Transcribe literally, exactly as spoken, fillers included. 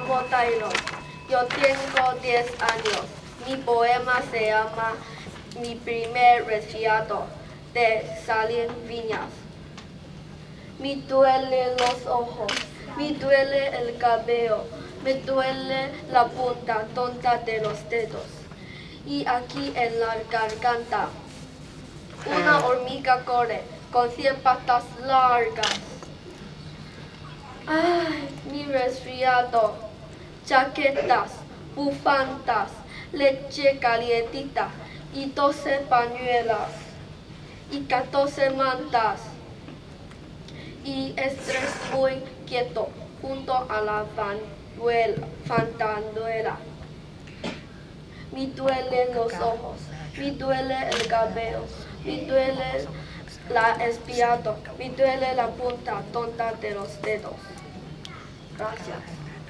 llamo Taylor. Yo tengo diez años. Mi poema se llama Mi primer resfriado, de Salim Viñas. Me duele los ojos, me duele el cabello, me duele la punta tonta de los dedos. Y aquí en la garganta, una hormiga corre con cien patas largas. Ay, mi resfriado, chaquetas, bufandas, leche calientita y doce pañuelas y catorce mantas y estrés muy quieto junto a la fandanduela. Me duelen los ojos, me duele el cabello, me duele la espiado, me duele la punta tonta de los dedos. Gracias.